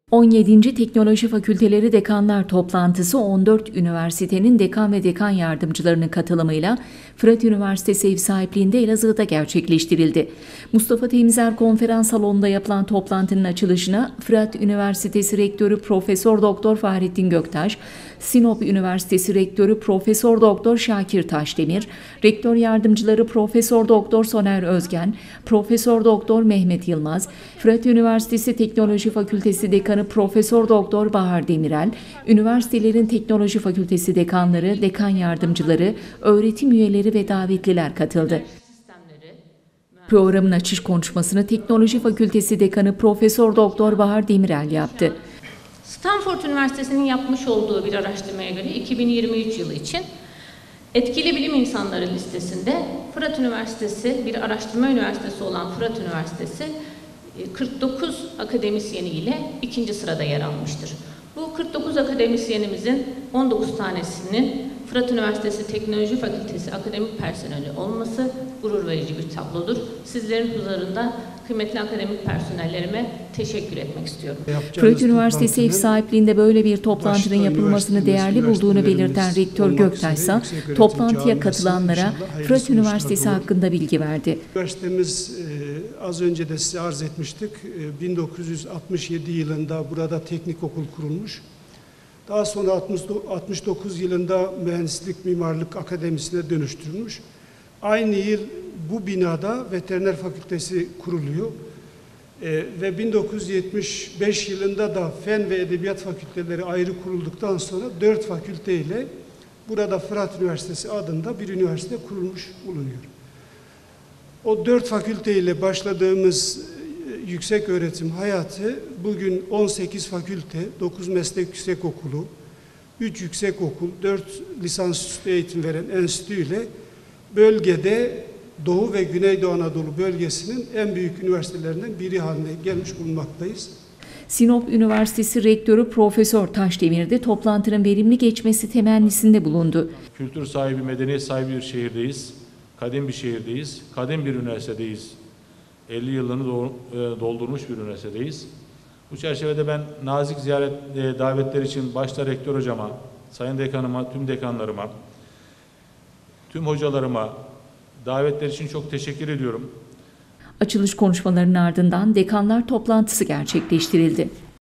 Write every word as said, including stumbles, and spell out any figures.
on yedinci Teknoloji Fakülteleri Dekanlar Toplantısı on dört üniversitenin dekan ve dekan yardımcılarının katılımıyla Fırat Üniversitesi ev sahipliğinde Elazığ'da gerçekleştirildi. Mustafa Temizler Konferans Salonu'nda yapılan toplantının açılışına Fırat Üniversitesi Rektörü Profesör Doktor Fahrettin Göktaş, Sinop Üniversitesi Rektörü Profesör Doktor Şakir Taşdemir, Rektör Yardımcıları Profesör Doktor Soner Özgen, Profesör Doktor Mehmet Yılmaz, Fırat Üniversitesi Teknoloji Fakültesi Dekanı Profesör Doktor Bahar Demirel, üniversitelerin Teknoloji Fakültesi dekanları, dekan yardımcıları, öğretim üyeleri ve davetliler katıldı. Programın açış konuşmasını Teknoloji Fakültesi Dekanı Profesör Doktor Bahar Demirel yaptı. Stanford Üniversitesi'nin yapmış olduğu bir araştırmaya göre iki bin yirmi üç yılı için etkili bilim insanları listesinde Fırat Üniversitesi, bir araştırma üniversitesi olan Fırat Üniversitesi kırk dokuz akademisyeni ile ikinci sırada yer almıştır. Bu kırk dokuz akademisyenimizin on dokuz tanesinin Fırat Üniversitesi Teknoloji Fakültesi akademik personeli olması gurur verici bir tablodur. Sizlerin huzurunda kıymetli akademik personellerime teşekkür etmek istiyorum. Fırat Üniversitesi ev sahipliğinde böyle bir toplantının yapılmasını değerli bulduğunu belirten Rektör Göktaş ise toplantıya katılanlara Fırat Üniversitesi hakkında bilgi verdi. Üniversitemiz az önce de size arz etmiştik. bin dokuz yüz altmış yedi yılında burada teknik okul kurulmuş. Daha sonra altmış dokuz yılında Mühendislik Mimarlık Akademisi'ne dönüştürülmüş. Aynı yıl bu binada Veteriner Fakültesi kuruluyor. Ee, ve bin dokuz yüz yetmiş beş yılında da Fen ve Edebiyat Fakülteleri ayrı kurulduktan sonra dört fakülte ile burada Fırat Üniversitesi adında bir üniversite kurulmuş bulunuyor. O dört fakülte ile başladığımız yüksek öğretim hayatı bugün on sekiz fakülte, dokuz meslek yüksekokulu, üç yüksekokul, dört lisansüstü eğitim veren enstitü ile bölgede Doğu ve Güneydoğu Anadolu bölgesinin en büyük üniversitelerinden biri haline gelmiş bulunmaktayız. Sinop Üniversitesi Rektörü Profesör Taşdemir de toplantının verimli geçmesi temennisinde bulundu. Kültür sahibi, medeniyet sahibi bir şehirdeyiz. Kadim bir şehirdeyiz. Kadim bir üniversitedeyiz. elli yılını doldurmuş bir üniversitedeyiz. Bu çerçevede ben nazik ziyaret davetler için başta rektör hocama, sayın dekanıma, tüm dekanlarıma, tüm hocalarıma davetler için çok teşekkür ediyorum. Açılış konuşmalarının ardından dekanlar toplantısı gerçekleştirildi.